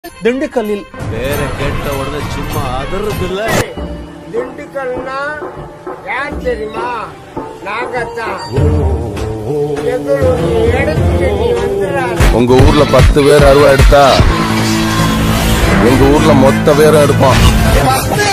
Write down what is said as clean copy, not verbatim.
திண்டுக்கல்லில் பேரை கேட்ட உடனே சும்மா அதறது இல்ல. திண்டுக்கல்னா யார் தெரியுமா? நாங்கத்தான். உங்க ஊர்ல 10 பேர் அருவா எடுத்தா எங்க ஊர்ல மொத்த பேரும் எடுப்போம்.